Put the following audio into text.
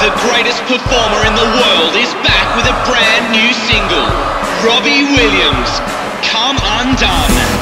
The greatest performer in the world is back with a brand new single. Robbie Williams, Come Undone.